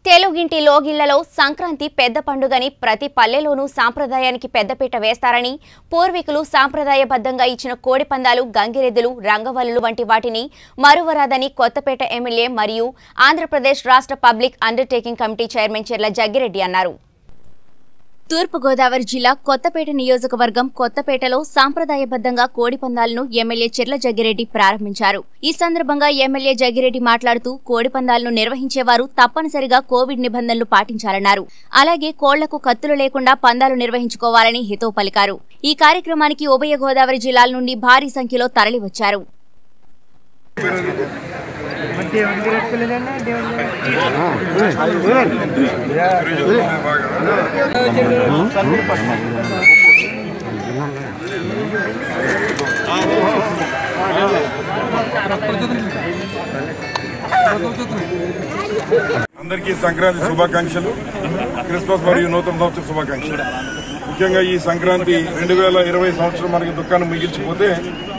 తెలుగింటి లోగిళ్లలో సంక్రాంతి పెద్ద పండుగని ప్రతి పల్లెలోనూ సాంప్రదాయానికి పెద్దపీట వేస్తారని పూర్వీకులు సాంప్రదాయబద్ధంగా ఇచ్చిన కోడిపందాలు గంగిరెద్దులు రంగవల్లులు వంటి వాటిని మరువరాదని కొత్తపేట ఎమ్మెల్యే మరియు ఆంధ్రప్రదేశ్ రాష్ట్ర పబ్లిక్ అండర్టేకింగ్ కమిటీ చైర్మన్ చెర్ల జగ్గిరెడ్డి అన్నారు. తూర్పుగోదావరి జిల్లా కొత్తపేట నియోజకవర్గం కొత్తపేటలో సాంప్రదాయబద్ధంగా కోడిపందాలను ఎమ్మెల్యే చెర్ల జగ్గిరెడ్డి ప్రారంభించారు. ఈ సందర్భంగా ఎమ్మెల్యే జగ్గిరెడ్డి మాట్లాడుతూ కోడిపందాలను నిర్వహించేవారు తప్పనిసరిగా కోవిడ్ నిబంధనలు పాటించాలన్నారు. అలాగే కోళ్లకు కత్తులు లేకుండా పందాలు నిర్వహించుకోవాలని హితవు పలికారు. ఈ కార్యక్రమానికి ఉభయ గోదావరి జిల్లాల నుండి భారీ సంఖ్యలో తరలివచ్చారు. అందరికీ సంక్రాంతి శుభాకాంక్షలు, క్రిస్మస్ మరియు నూతన సంవత్సర శుభాకాంక్షలు. ముఖ్యంగా ఈ సంక్రాంతి 2020 సంవత్సరం మనకి దుఃఖాన్ని మిగిల్చిపోతే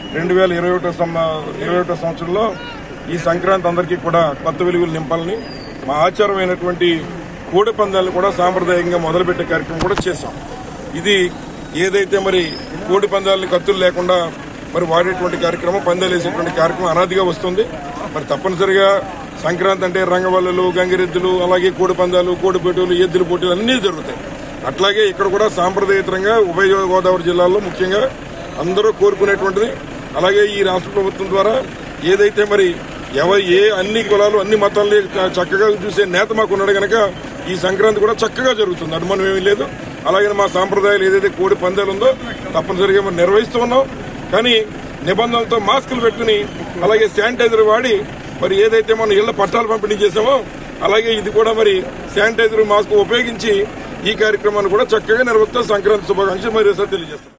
2021 సంవత్సరంలో ఈ సంక్రాంతి అందరికీ కూడా కొత్త వెలుగులు నింపాలని మా ఆచారమైనటువంటి కోడి పందాలను కూడా సాంప్రదాయంగా మొదలుపెట్టే కార్యక్రమం కూడా చేశాం. ఇది ఏదైతే మరి కోడి పందాలని కత్తులు లేకుండా మరి వాడేటువంటి కార్యక్రమం, పందాలు వేసేటువంటి కార్యక్రమం అనాదిగా వస్తుంది. మరి తప్పనిసరిగా సంక్రాంతి అంటే రంగవల్లులు, గంగిరెద్దులు, అలాగే కోడి పందాలు, కోడి పోటీలు, ఎద్దుల పోటీలు అన్నీ జరుగుతాయి. అట్లాగే ఇక్కడ కూడా సాంప్రదాయతంగా ఉభయ గోదావరి జిల్లాల్లో ముఖ్యంగా అందరూ కోరుకునేటువంటిది. అలాగే ఈ రాష్ట్ర ప్రభుత్వం ద్వారా ఏదైతే మరి అన్ని కులాలు అన్ని మతాలని చక్కగా చూసే నేత మాకు ఉన్నాడు కనుక ఈ సంక్రాంతి కూడా చక్కగా జరుగుతుంది, అనుమానం ఏమీ లేదు. అలాగే మా సాంప్రదాయాలు ఏదైతే కోడి పందాలు ఉందో తప్పనిసరిగా మనం నిర్వహిస్తూ ఉన్నాం. కానీ నిబంధనలతో మాస్కులు పెట్టుకుని అలాగే శానిటైజర్ వాడి మరి ఏదైతే మనం ఇళ్ల పట్టాలు పంపిణీ చేసామో అలాగే ఇది కూడా మరి శానిటైజర్ మాస్క్ ఉపయోగించి ఈ కార్యక్రమాన్ని కూడా చక్కగా నిర్వహిస్తాం. సంక్రాంతి శుభాకాంక్షలు మరి తెలియజేస్తాం.